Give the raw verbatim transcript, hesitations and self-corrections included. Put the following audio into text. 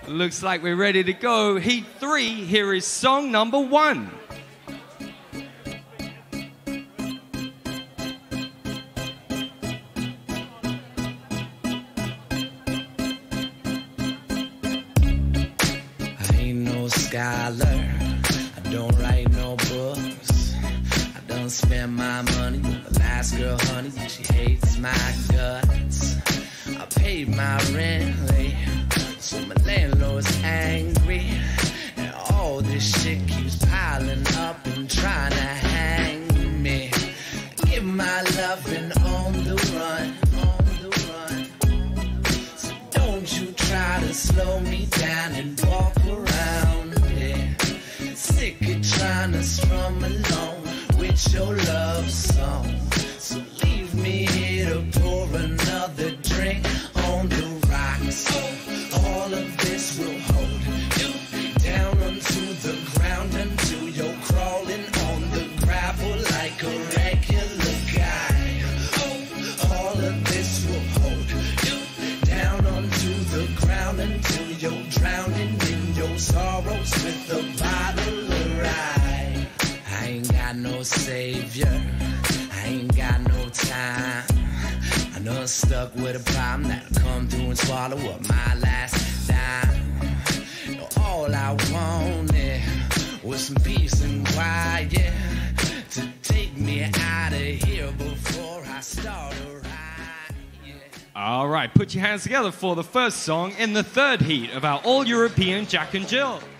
Looks like we're ready to go. Heat three, here is song number one. I ain't no scholar, I don't write no books. I done spent my money on the last girl, honey, she hates my guts. I paid my rent late, so my landlord's angry. And all this shit keeps piling up and trying to hang me. I give my loving on the run, on the run. So don't you try to slow me down and walk around me. Sick of trying to strum along with your love song. So leave me here to pour another drink on the rocks. Oh, all of this will hold you down onto the ground until you're crawling on the gravel like a regular guy. Oh, all of this will hold you down onto the ground until you're drowning in your sorrows with a bottle of rye. I ain't got no savior, I ain't got no time. I know I'm stuck with a problem that'll come through and swallow up my last dime. All I wanted was some peace and quiet to take me out of here before I start a riot. Yeah. All right, put your hands together for the first song in the third heat of our all-European Jack and Jill.